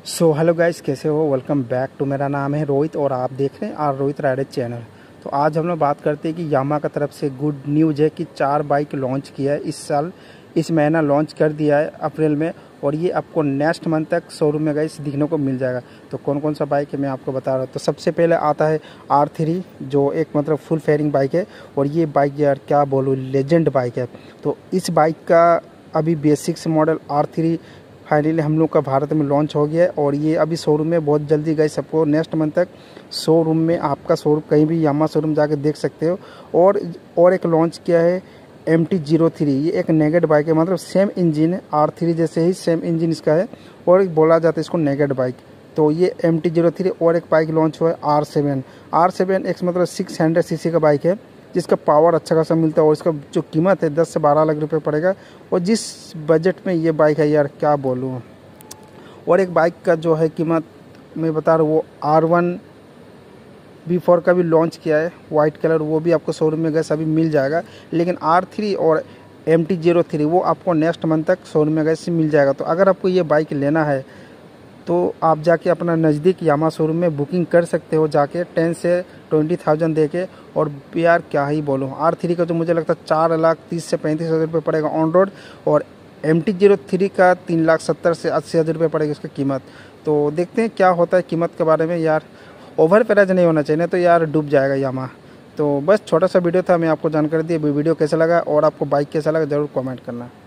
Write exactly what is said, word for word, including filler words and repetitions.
So hello guys, कैसे हो? Welcome back to. मेरा नाम है रोहित और आप देख रहे हैं आर रोहित राइडर चैनल। तो आज हम लोग बात करते हैं कि यामा का तरफ से गुड न्यूज़ है कि चार बाइक लॉन्च किया है इस साल, इस महीना लॉन्च कर दिया है अप्रैल में, और ये आपको नेक्स्ट मंथ तक शोरूम में गाइस दिखने को मिल जाएगा। तो कौन कौन सा बाइक है मैं आपको बता रहा हूँ। तो सबसे पहले आता है आर थ्री, जो एक मतलब फुल फेयरिंग बाइक है, और ये बाइक यार क्या बोलूँ, लेजेंड बाइक है। तो इस बाइक का अभी basics model R three finally हम लोग का भारत में लॉन्च हो गया है, और ये अभी शोरूम में बहुत जल्दी गई, सबको नेक्स्ट मंथ तक शोरूम में, आपका शोरूम कहीं भी यामा शोरूम जाके देख सकते हो। और और एक लॉन्च किया है एम टी जीरो थ्री, ये एक नेगेट बाइक है, मतलब सेम इंजन है आर थ्री जैसे ही, सेम इंजन इसका है, और एक बोला जाता है इसको नेगेट बाइक। तो ये एम टी जीरो थ्री। और एक बाइक लॉन्च हुआ है आर सेवन। आर सेवन एक मतलब सिक्स हंड्रेड सी सी का बाइक है, जिसका पावर अच्छा खासा मिलता है, और इसका जो कीमत है दस से बारह लाख रुपए पड़ेगा। और जिस बजट में ये बाइक है यार क्या बोलूँ। और एक बाइक का जो है कीमत मैं बता रहा हूँ, वो आर वन बी फोर का भी लॉन्च किया है, वाइट कलर, वो भी आपको शोरूम में गैस अभी मिल जाएगा। लेकिन आर थ्री और एम टी जीरो थ्री वो आपको नेक्स्ट मंथ तक शोरूम में गैस मिल जाएगा। तो अगर आपको ये बाइक लेना है तो आप जाके अपना नज़दीक यामा शोरूम में बुकिंग कर सकते हो, जाके टेन से ट्वेंटी थाउजेंड दे के। और यार क्या ही बोलूँ, आर थ्री का जो मुझे लगता है चार लाख तीस से पैंतीस हज़ार रुपये पड़ेगा ऑन रोड, और एम टी जीरो थ्री का तीन लाख सत्तर से अस्सी हज़ार रुपये पड़ेगी उसकी कीमत। तो देखते हैं क्या होता है कीमत के बारे में। यार ओवर प्राइस नहीं होना चाहिए, तो यार डूब जाएगा यामा। तो बस छोटा सा वीडियो था, मैं आपको जानकारी दी। वीडियो कैसा लगा और आपको बाइक कैसा लगा ज़रूर कमेंट करना।